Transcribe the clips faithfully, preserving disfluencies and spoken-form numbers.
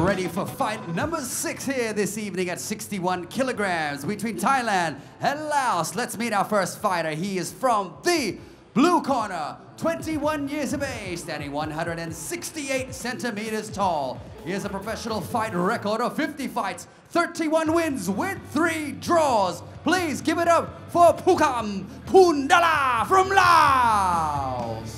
ready for fight number six here this evening at sixty-one kilograms between Thailand and Laos. Let's meet our first fighter. He is from the blue corner, twenty-one years of age, standing one hundred sixty-eight centimeters tall. He has a professional fight record of fifty fights, thirty-one wins with three draws. Please give it up for Phukam Phundala from Laos.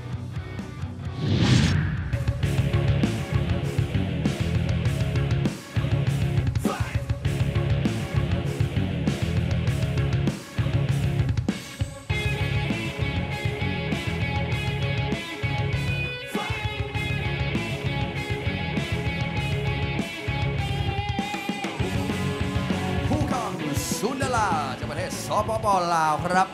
สุนดาราจากประเทศสปป.ลาวครับ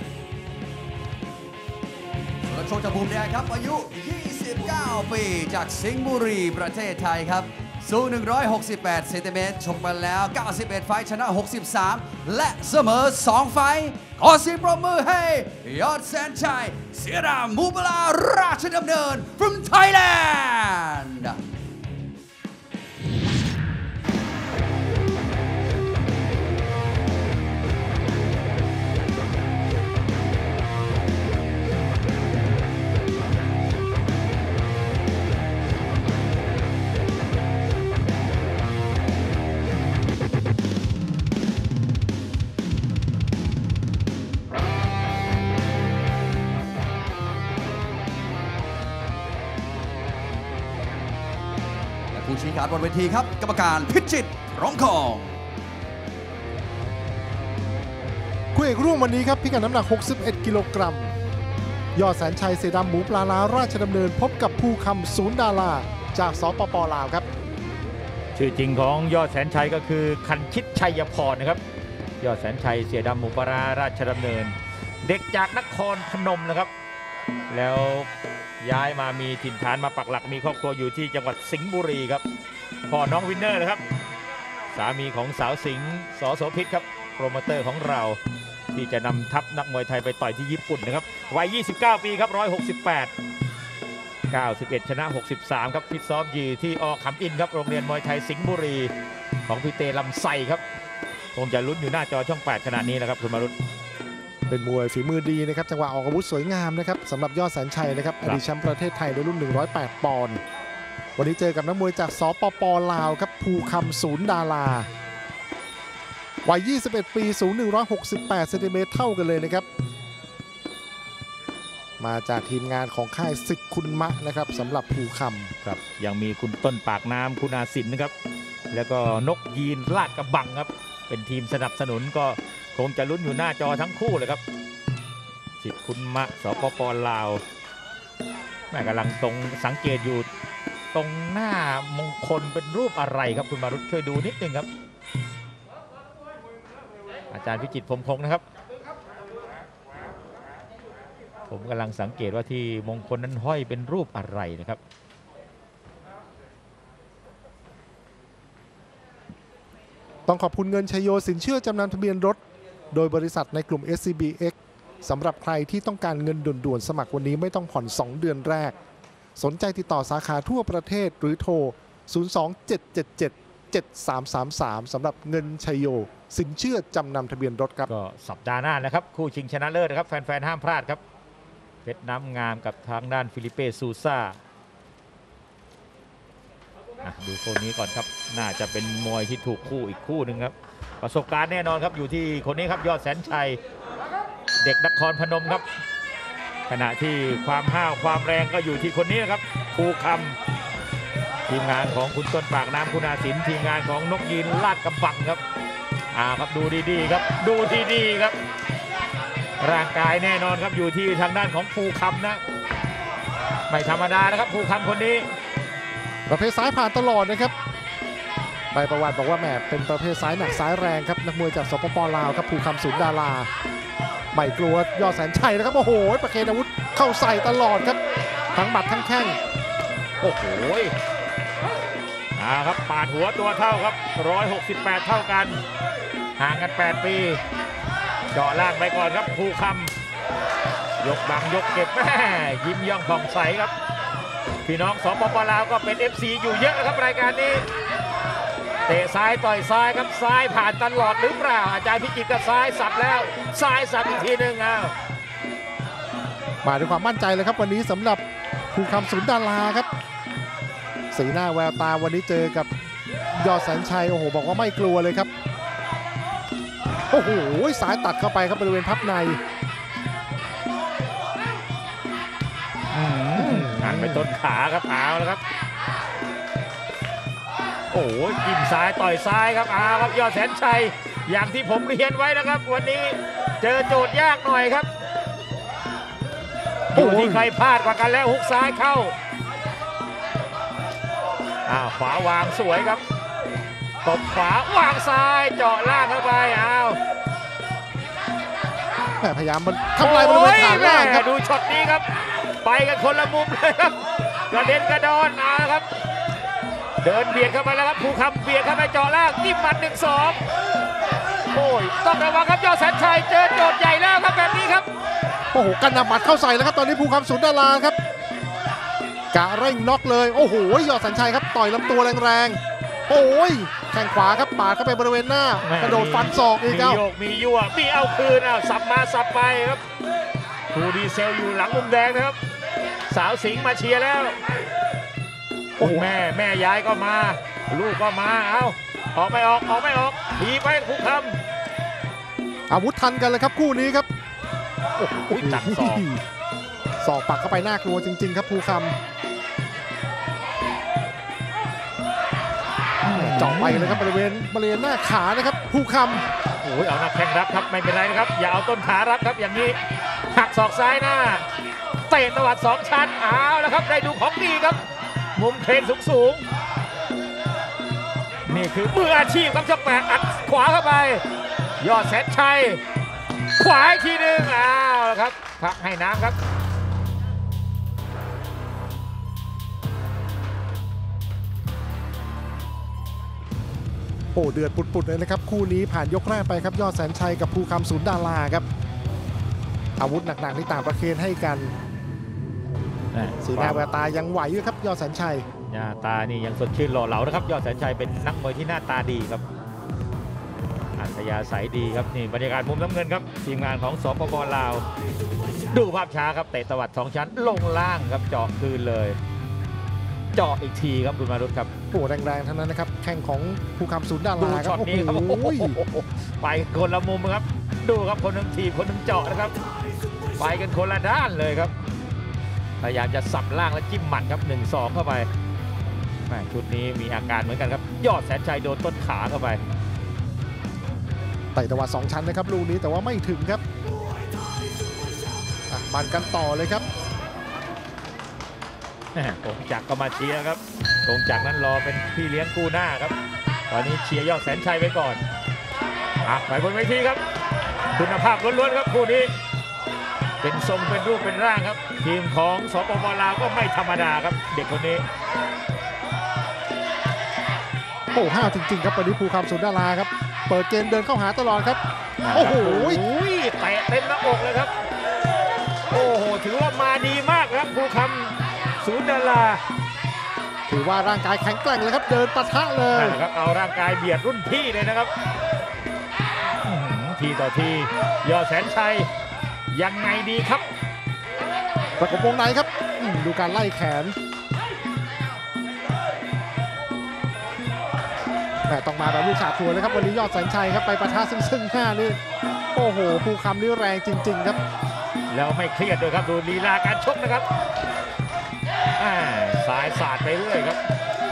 ส่วนโชคจากภูมิแดงครับอายุยี่สิบเก้าปีจากสิงห์บุรีประเทศไทยครับสูงหนึ่งร้อยหกสิบแปดเซนติเมตรชกมาแล้วเก้าสิบเอ็ดไฟท์ชนะหกสิบสามและเสมอสองไฟท์ขอเสียงปรบมือให้ยอดแสนชัยเสียดามมูบลาราชดำเนิน from Thailandผู้ชี้ขาดบนเวทีครับกรรมการพิจิตรร้องทองคู่เอกร่วมวันนี้ครับพิกัดน้ำหนักหกสิบเอ็ดกิโลกรัมยอดแสนชัยเสดำหมูปลาลาราชดำเนินพบกับภูคำศูนย์ดาราจากสปป.ลาวครับชื่อจริงของยอดแสนชัยก็คือคันชิตชัยพรนะครับยอดแสนชัยเสียดำหมูปลาลาราชดำเนินเด็กจากนครพนมนะครับแล้วย้ายมามีถิ่นฐานมาปักหลักมีครอบครัวอยู่ที่จังหวัดสิงห์บุรีครับพ่อน้องวินเนอร์นะครับสามีของสาวสิงห์ส.โสภิตครับโปรโมเตอร์ของเราที่จะนำทัพนักมวยไทยไปต่อยที่ญี่ปุ่นนะครับวัยยี่สิบเก้าปีครับหนึ่งร้อยหกสิบแปด เก้าสิบเอ็ดชนะหกสิบสามครับฟิตซ้อมอยู่ที่อ.ขำอินครับโรงเรียนมวยไทยสิงห์บุรีของพี่เตลำไส้ครับคงจะลุ้นอยู่หน้าจอช่องแปดขนาดนี้นะครับคุณมารุตเป็นมวยฝีมือดีนะครับจังหวะออกอาวุธสวยงามนะครับสำหรับยอดแสนชัยนะครับอดีตแชมป์ประเทศไทยในรุ่นหนึ่งร้อยแปดปอนด์วันนี้เจอกับนักมวยจากสปป.ลาวครับภูคำศูนย์ดาราวัยยี่สิบเอ็ดปีสูงหนึ่งร้อยหกสิบแปดเซนติเมตรเท่ากันเลยนะครับมาจากทีมงานของค่ายสิทธิ์คุณมะนะครับสำหรับภูคำครับยังมีคุณต้นปากน้ำคุณอาสินนะครับแล้วก็นกยีนลาดกระบังครับเป็นทีมสนับสนุนก็คงจะลุ้นอยู่หน้าจอทั้งคู่เลยครับสิทธิ์คุณมะสปป.ลาวแม่กำลังตรงสังเกตอยู่ตรงหน้ามงคลเป็นรูปอะไรครับคุณมารุตช่วยดูนิดนึงครับอาจารย์พิจิตรพรหมพงศ์นะครับผมกำลังสังเกตว่าที่มงคลนั้นห้อยเป็นรูปอะไรนะครับต้องขอบคุณเงินชัยโยสินเชื่อจำนำทะเบียนรถโดยบริษัทในกลุ่ม เอส ซี บี เอ็กซ์ สำหรับใครที่ต้องการเงินด่วนๆสมัครวันนี้ไม่ต้องผ่อนสองเดือนแรกสนใจติดต่อสาขาทั่วประเทศหรือโทรศูนย์ สอง เจ็ด เจ็ด เจ็ด เจ็ด สาม สาม สามสำหรับเงินชัยโยสินเชื่อจำนำทะเบียนรถครับก็สัปดาห์หน้านะครับคู่ชิงชนะเลิศนะครับแฟนๆห้ามพลาดครับเพชรน้ำงามกับทางด้านฟิลิเป้ซูซ่าดูคนนี้ก่อนครับน่าจะเป็นมวยที่ถูกคู่อีกคู่หนึ่งครับประสบการณ์แน่นอนครับอยู่ที่คนนี้ครับยอดแสนชัยเด็กนครพนมครับขณะที่ความห้าวความแรงก็อยู่ที่คนนี้นะครับภูคำทีมงานของคุณต้นปากน้ำคุณอาสินทีมงานของนกยีนลาดกระบังครับอ่าครับดูดีๆครับดูดีๆครับร่างกายแน่นอนครับอยู่ที่ทางด้านของภูคำนะไม่ธรรมดานะครับภูคำคนนี้ประเภทซ้ายผ่านตลอดนะครับใบประวัติบอกว่าแหมเป็นประเภทซ้ายหนักซ้ายแรงครับนักมวยจากสปป.ลาวครับภูคำศูนย์ดาราไม่กลัวยอดแสนชัยนะครับโอ้โหประเคนอาวุธเข้าใส่ตลอดครับทั้งหมัดทั้งแข้งโอ้โหอ่าครับปาดหัวตัวเท่าครับหนึ่งร้อยหกสิบแปดเท่ากันห่างกันแปดปีเจาะล่างไปก่อนครับภูคำยกบังยกเก็บแม่ยิ้มย่องผ่องใสครับ คพี่น้องสปปลาวก็เป็น เอฟ ซี อยู่เยอะนะครับรายการนี้เตะซ้ายต่อยซ้ายครับซ้ายผ่านตลอดหรือเปล่าอาจารย์พิจิตรก็ซ้ายสับแล้วซ้ายสับอีกทีหนึ่งอ้าวมาด้วยความมั่นใจเลยครับวันนี้สำหรับภูคำศูนย์ดาราครับสีหน้าแววตาวันนี้เจอกับยอดแสนชัยโอ้โหบอกว่าไม่กลัวเลยครับโอ้โหสายตัดเข้าไปครับบริเวณพับในหันไปต้นขาครับเอาแล้วครับโอ้ยจิ้มซ้ายต่อยซ้ายครับเอาครับยอดแสนชัยอย่างที่ผมเรียนไว้นะครับวันนี้เจอโจทย์ยากหน่อยครับอยู่ที่ใครพลาดกว่ากันแล้วฮุกซ้ายเข้าอ้าวขวาวางสวยครับตบขวาวางซ้ายเจาะล่างเข้าไปอ้าวพยายามมันทำลายบริเวณฐานล่างครับดูช็อตนี้ครับไปกันคนละมุมเลยครับกระเด็นกระดอนเอาครับเดินเบียดเข้าไปแล้วครับภูคำเบียดเข้าไปเจาะล่างจิ้มหมัดหนึ่งสองโอ้ยต้องระวังครับยอดแสนชัยเจอโจทย์ใหญ่แล้วครับแบบนี้ครับโอ้โหกันนำหมัดเข้าใส่แล้วครับตอนนี้ภูคำศูนย์ดาราครับกะเร่งน็อกเลยโอ้โหยอดแสนชัยครับต่อยลำตัวแรงๆโอ้ยแข้งขวาครับปาดเข้าไปบริเวณหน้ากระโดดฟันศอกอีกแล้วมีโยกมียั่วมีเอาคืนอ้าวสับมาสับไปครับทูดีเซลอยู่หลังมุมแดงนะครับสาวสิงห์มาเชียร์แล้วโอ้แม่แม่ยายก็มาลูกก็มาเอาออกไม่ออกออกไม่ออกทีไปภูคำอาวุธทันกันเลยครับคู่นี้ครับโอ้ยจักศอกศอกปักเข้าไปน่ากลัวจริงๆครับภูคำจ่อไปเลยครับบริเวณบริเวณหน้าขานะครับภูคำโอ้ยเอาหน้าแข้งรับครับไม่เป็นไรนะครับอย่าเอาต้นขารับครับอย่างนี้หักศอกซ้ายหน้าเตะตวัดสองชั้นเอาแล้วครับได้ดูของดีครับมุมเครนสูงสูงนี่คือมืออาชีพครับช่องแปดอัดขวาเข้าไปยอดแสนชัยขวาอีกทีหนึ่งเอาแล้วครับพักให้น้ำครับโอ้เดือดปุดๆเลยนะครับคู่นี้ผ่านยกแรกไปครับยอดแสนชัยกับภูคำศูนย์ดาราครับอาวุธหนักๆที่ต่างประเคนให้กันสีหน้าแววตายังไหวอยู่ครับยอดแสนชัยหน้าตานี่ยังสดชื่นหล่อเหลานะครับยอดแสนชัยเป็นนักมวยที่หน้าตาดีครับอัธยาศัยดีครับนี่บรรยากาศมุมน้ำเงินครับทีมงานของสปปลาวดูภาพช้าครับเตะตวัดสองชั้นลงล่างครับเจาะคืนเลยเจาะอีกทีครับคุณมารุตครับโอ้แรงๆทั้งนั้นนะครับแข่งของภูคำศูนย์ดาราครับนี้ครับไปคนละมุมครับดูครับคนหนึ่งทีคนหนึ่งเจาะนะครับไปกันคนละด้านเลยครับพยายามจะสับล่างและจิ้มหมัดครับหนึ่งสองเข้าไปชุดนี้มีอาการเหมือนกันครับยอดแสนชัยโดนต้นขาเข้าไปไต่ตวัดสองชั้นนะครับลูกนี้แต่ว่าไม่ถึงครับมันกันต่อเลยครับกงจักรก็มาเชียร์ครับกงจักรนั้นรอเป็นพี่เลี้ยงกู้หน้าครับตอนนี้เชียร์ยอดแสนชัยไว้ก่อนอ่ะไปบนเวทีครับคุณภาพล้วนๆครับคู่นี้เป็นทรงเป็นรูปเป็นร่างครับทีมของสปปลาวก็ไม่ธรรมดาครับเด็กคนนี้โอ้ห้าวจริงๆครับวันนี้ภูคำศูนย์ดาราครับเปิดเกมเดินเข้าหาตลอดครับโอ้โหเตะเต็มหน้าอกเลยครับโอ้โหถือว่ามาดีมากครับภูคำศูนย์ดาราถือว่าร่างกายแข็งแกร่งเลยครับเดินปะทะเลยครับเอาร่างกายเบียดรุ่นพี่เลยนะครับทีต่อทียอดแสนชัยยังไงดีครับประกบวงในครับดูการไล่แขนแต่ต้องมาแบบลูกฉาบทัวร์เลยครับวันนี้ยอดแสนชัยครับไปปะทะซึ่งซึ่งหน้านี่โอ้โหภูคำนี่แรงจริงๆครับแล้วไม่เครียดด้วยครับดูลีลาการชกนะครับสายสาดไปเรื่อยครับ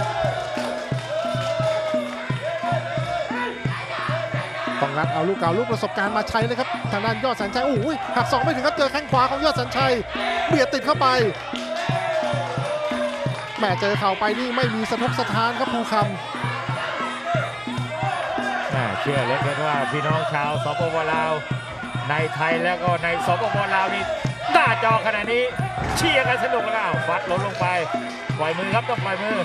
ต้องงัดเอาลูกเก่าลูกประสบการณ์มาใช้เลยครับทางด้านยอดแสนชัยโอ้ยหักศอกไม่ถึงครับเจอแข้งขวาของยอดแสนชัยเบียดติดเข้าไปแม่เจอเข่าไปนี่ไม่มีสะทกสะท้านครับภูคำเชื่อเหลือเกินว่าพี่น้องชาวสปปลาวในไทยแล้วก็ในสปปลาวนี่หน้าจอขนาดนี้เชียร์กันสนุกแล้วฟัดล้มลงไปปล่อยมือครับต้องปล่อยมือ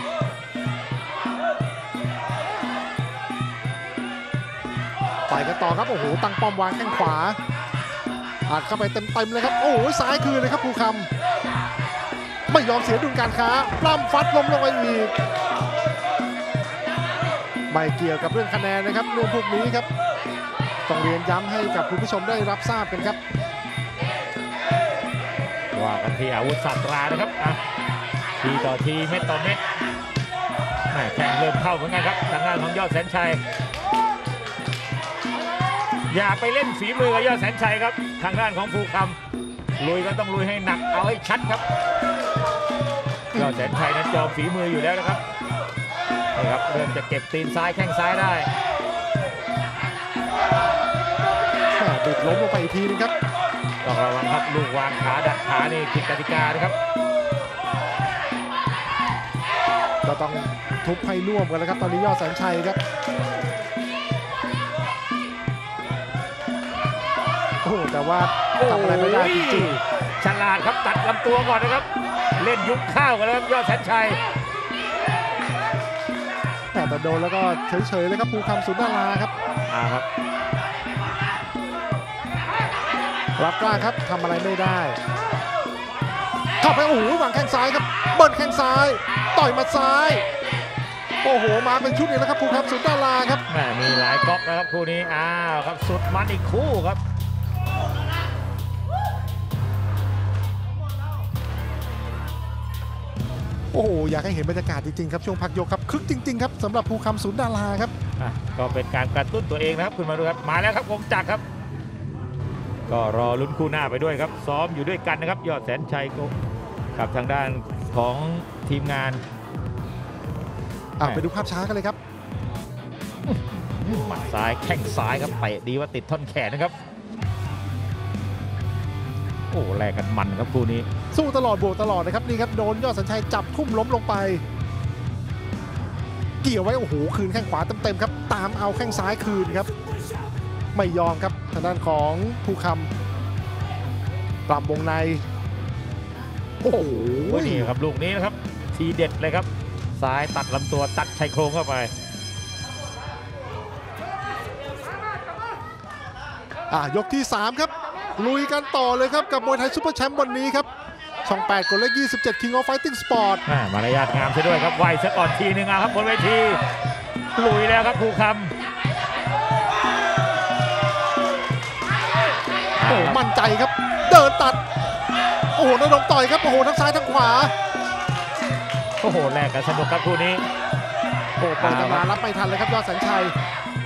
ไปกันต่อครับโอ้โหตั้งป้อมวางแข้งขวาอัดเข้าไปเต็มๆเลยครับโอ้โหซ้ายคืนเลยครับภูคำไม่ยอมเสียดุลการค้าปล้ำฟัดล้มลงไปอีกไม่เกี่ยวกับเรื่องคะแนนนะครับเรื่องพวกนี้ครับต้องเรียนย้ำให้กับคุณผู้ชมได้รับทราบกันครับว่ากันที่อาวุธศาสตรานะครับอ่ะทีต่อทีเม็ดต่อเม็ดแข่งเริ่มเข้าเหมือนกันครับทางด้านของยอดแสนชัยอย่าไปเล่นฝีมือกับยอดแสนชัยครับทางด้านของภูคำลุยก็ต้องลุยให้หนักเอาให้ชัดครับยอดแสนชัยนั้นจอมฝีมืออยู่แล้วนะครับนี่ครับเริ่มจะเก็บตีนซ้ายแข้งซ้ายได้บิดล้มลงไปอีกทีนึงครับต้องระวังครับลูกวางขาดักขานี่ผิดกติกานะครับก็ต้องทุบให้น่วมกันแล้วครับตอนนี้ยอดแสนชัยครับโอ้แต่ว่าทำอะไรไม่ได้จริงๆฉลาดครับตัดลำตัวก่อนนะครับเล่นยุบข้าวกันแล้วยอดแสนชัยแต่โดนแล้วก็เฉยๆเลยครับภูคำสุนทราครับอ่าครับรับกล้าครับทำอะไรไม่ได้เข้าไปโอ้โหวางแข้งซ้ายครับเบิ้ลแข้งซ้ายต่อยมาซ้ายโอ้โหมาเป็นชุดเลยแล้วครับภูคำสุนทราครับแหมมีหลายก๊อกนะครับคู่นี้อ้าวครับสุดมันอีกคู่ครับโอ้โหอยากให้เห็นบรรยากาศจริงๆครับช่วงพักยกครับคึกจริงๆครับสำหรับภูคำสุนทราครับก็เป็นการกระตุ้นตัวเองนะครับคุณมาดูครับมาแล้วครับคงจักรครับก็รอลุ้นคู่หน้าไปด้วยครับซ้อมอยู่ด้วยกันนะครับยอดแสนชัยกับทางด้านของทีมงานไปดูภาพช้ากันเลยครับหมัดซ้ายแข้งซ้ายครับเตะดีว่าติดท่อนแขนนะครับโอ้แลกกันมันครับคู่นี้สู้ตลอดบวกตลอดนะครับนี่ครับโดนยอดแสนชัยจับทุ่มล้มลงไปเกี่ยวไว้โอ้โหคืนแข้งขวาเต็มๆครับตามเอาแข้งซ้ายคืนครับไม่ยอมครับทางด้านของภูคำปรับวงในโอ้โหนี่ครับลูกนี้นะครับทีเด็ดเลยครับซ้ายตัดลำตัวตัดชายโครงเข้าไปอ่ะยกที่สามครับลุยกันต่อเลยครับกับมวยไทยซุปเปอร์แชมป์วันนี้ครับช่องแปดกดเลขยี่สิบเจ็ด King of Fighting Sport มารยาทงามซะด้วยครับไหวซะก่อนทีนึงครับบนเวทีลุยแล้วครับภูคำโอ้มั่นใจครับเดินตัดโอ้โหระดมต่อยครับโอ้โหทั้งซ้ายทั้งขวาโอ้โหแลกกันสนุกครับคู่นี้โอ้ปล่อยจะมารับไม่ทันเลยครับยอดแสนชัย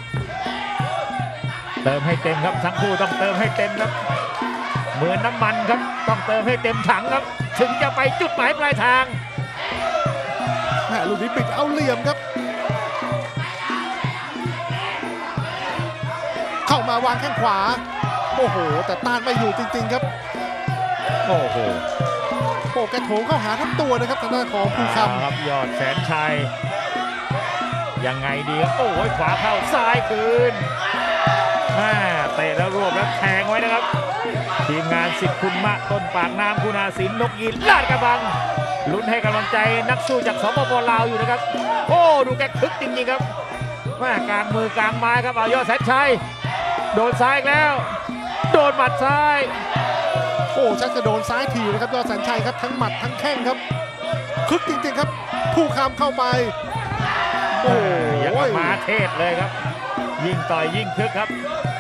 เติมให้เต็มครับทั้งคู่ต้องเติมให้เต็มครับเหมือนน้ำมันครับต้องเติมให้เต็มถังครับถึงจะไปจุดหมายปลายทางแหมลูกนี้ปิดเอาเหลี่ยมครับเข้ามาวางแข้งขวาโอ้โหแต่ต้านไม่อยู่จริงๆครับโอ้โหโอ้แกโถงเข้าหาทั้งตัวนะครับทางด้านของภูคำครับยอดแสนชัยยังไงดีครับโอ้ยขวาเข้าซ้ายคืนเตะแล้วรวบแล้วแทงไว้นะครับทีมงานสิทธิ์คุณมะต้นปากน้ำคุณาศิลป์นกยีนลาดกระบังลุ้นให้กำลังใจนักสู้จากสปป.ลาวอยู่นะครับโอ้ดูแกคึกจริงๆครับแม่กลางมือกลางไม้ครับเอายอดแสนชัยโดนซ้ายแล้วโดนหมัดซ้ายโอ้ชักจะโดนซ้ายทีนะครับยอดแสนชัยครับทั้งหมัดทั้งแข้งครับคึกจริงๆครับผู้คำเข้าไปโอ้ยังมาเทศเลยครับยิ่งต่อยยิ่งคึกครับ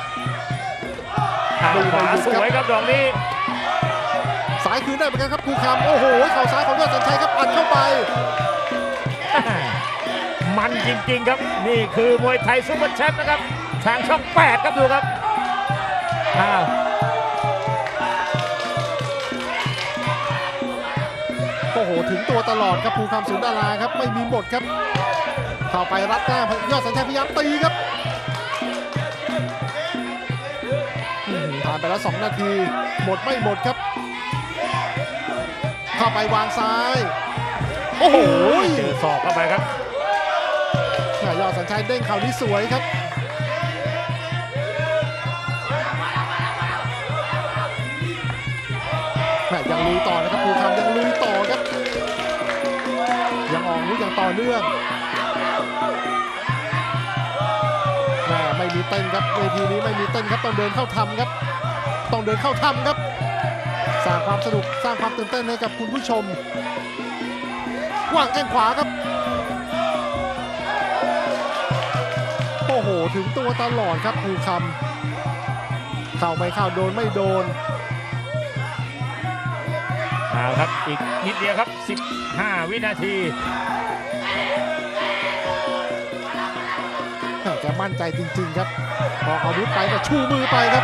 ขวาสวยครับดอกนี้สายคืนได้เหมือนกันครับภูคำโอ้โหเข่าซ้ายของยอดแสนชัยครับอัดเข้าไปมันจริงๆครับนี่คือมวยไทยซุปเปอร์แชมป์นะครับทางช่องแปดครับดูครับอ้าวโอ้โหถึงตัวตลอดครับภูคำสุนทราครับไม่มีหมดครับเข้าไปรัดหน้ายอดแสนชัยพยายามตีครับผ่านไปแล้วสองนาทีหมดไม่หมดครับเข้าไปวางซ้ายโอ้โหเจอศอกเข้าไปครับยอดแสนชัยเด้งเข่านี้สวยครับแม่ยังลุยต่อนะครับภูคำยังลุยต่อครับยังออกลุยอย่างต่อเนื่องแม่ไม่มีเต้นครับเวทีนี้ไม่มีเต้นครับต้องเดินเข้าทำครับต้องเดินเข้าทำครับแสสร้างความสนุกสร้างความตื่นเต้นให้กับคุณผู้ชมวางแข้งขวาครับโอ้โหถึงตัวตลอดครับภูคำเข้าไม่เข้าโดนไม่โดนเอาครับอีกนิดเดียวครับสิบห้าวินาทีแกมั่นใจจริงๆครับพออาวุธไปก็ชูมือไปครับ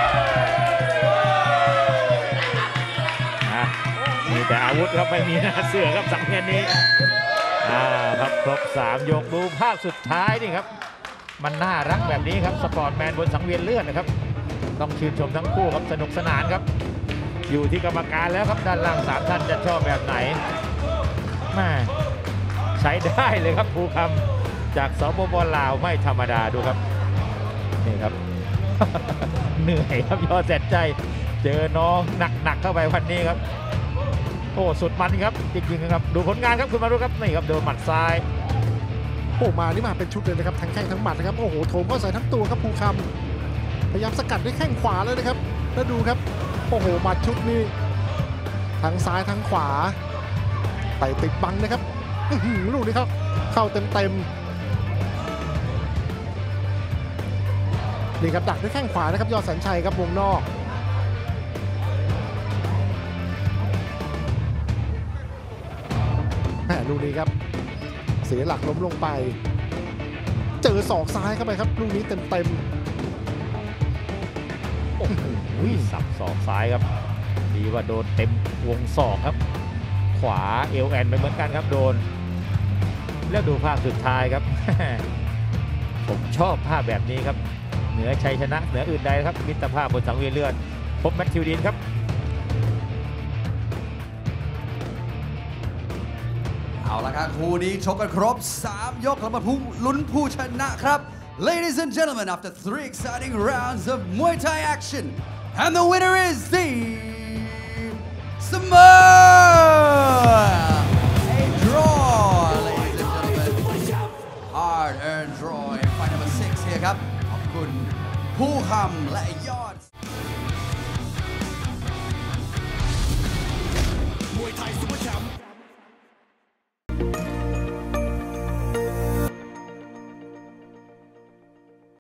มีแต่อาวุธครับไม่มีหน้าเสือครับสังเกตนี้อ่าครับครบสามยกดูภาพสุดท้ายนี่ครับมันน่ารักแบบนี้ครับสปอร์ตแมนบนสังเวียนเลือดนะครับต้องชื่นชมทั้งคู่ครับสนุกสนานครับอยู่ที่กรรมการแล้วครับด้านล่างสามท่านจะชอบแบบไหนแม่ใช้ได้เลยครับภูคำจากสปป.ลาวไม่ธรรมดาดูครับนี่ครับ เหนื่อยครับยอดแสนใจเจอน้องหนักๆเข้าไปวันนี้ครับโอ้สุดมันครับจริงๆครับดูผลงานครับคุณมาดูครับนี่ครับโดนหมัดซ้ายโอ้มานี่มาเป็นชุดเลยนะครับทั้งแข้งทั้งหมัดนะครับโอ้โหโถมเข้าใส่ทั้งตัวครับภูคำพยายามสกัดด้วยแข้งขวาเลยนะครับแล้วดูครับโอ้โหหมัดชุดนี้ทั้งซ้ายทั้งขวาไปติดบังนะครับลูกนี้ครับเข้าเต็มๆนี่ครับดักด้วยแข้งขวานะครับยอดแสนชัยครับวงนอกแหมลูกนี้ครับเสียหลักล้มลงไปเจอศอกซ้ายเข้าไปครับลูกนี้เต็มๆโอ้โหสับศอกซ้ายครับดีว่าโดนเต็มวงศอกครับขวาเอวแอนไปเหมือนกันครับโดนแล้วดูภาพสุดท้ายครับ ผมชอบภาพแบบนี้ครับเหนือชัยชนะเหนืออื่นใดครับมิตรภาพบนสังเวียนเลือดพบแมทธิวดีนครับเอาละครับคู่นี้ชกกันครบสามยกแล้วมาผู้ลุ้นผู้ชนะครับ Ladies and gentlemen after three exciting rounds of Muay Thai action and the winner is the Samoa a draw ladies and gentlemen hard earned draw in fight number six hereครับขอบคุณผู้คำและ